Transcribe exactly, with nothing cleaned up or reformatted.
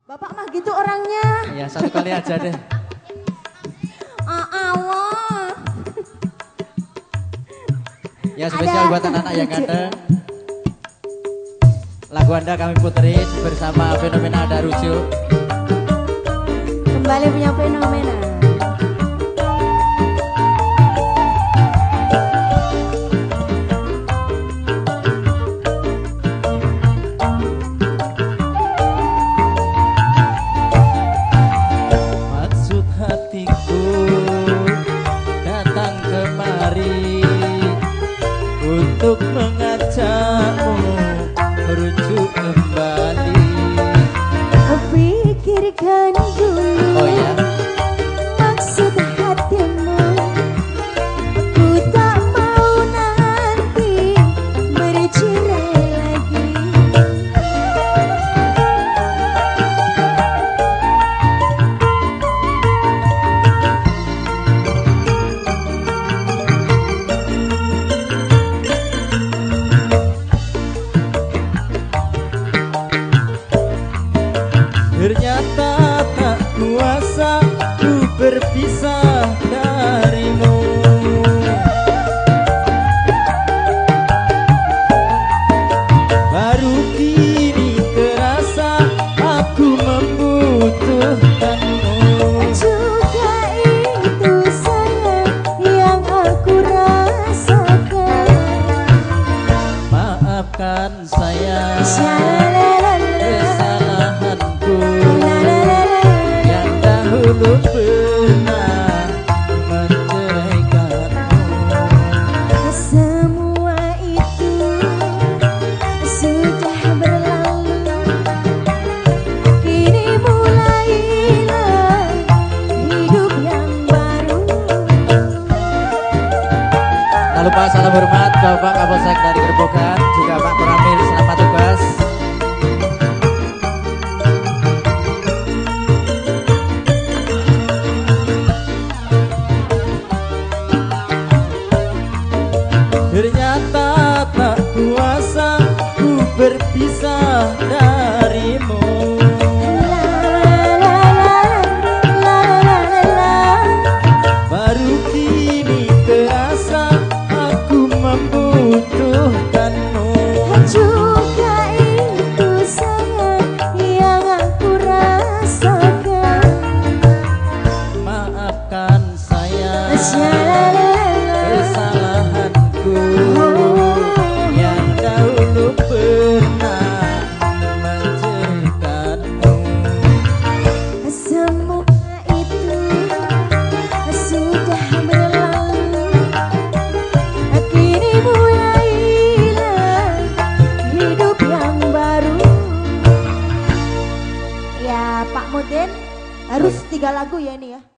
Bapak mah gitu orangnya. Iya, satu kali aja deh. Ah, Allah. Ya spesial Ada. buat anak-anak yang ganteng. Lagu Anda kami puterin bersama Fenomena Ada Rujuk. Kembali punya fenomena. Maksud hatiku datang kemari untuk mengajakmu merujuk kembali. Pikirkan dulu. Oh ya. Maksud hatimu. Ku tak mau nanti bercerai lagi. Ternyata tak kuasa ku berpisah darimu. Baru kini terasa aku membutuhkanmu. Juga itu sayang yang aku rasakan. Maafkan saya kesalahanku yang dahulu pernah menceraikanmu. Semua itu sudah berlalu. Kini mulailah hidup yang baru. Tak lupa salam hormat ke Pak Kapolsek dari Gerobokan, juga Pak Koramil, selamat tugas. Ternyata tak kuasa ku berpisah darimu. Baru kini terasa aku membutuhkanmu. Juga itu sayang yang aku rasakan. Maafkan saya kesalahanku yang dahulu pernah menceraikanmu. Semua itu sudah berlalu. Kini mulailah hidup yang baru. Ya Pak Mudin harus tiga lagu ya ini ya.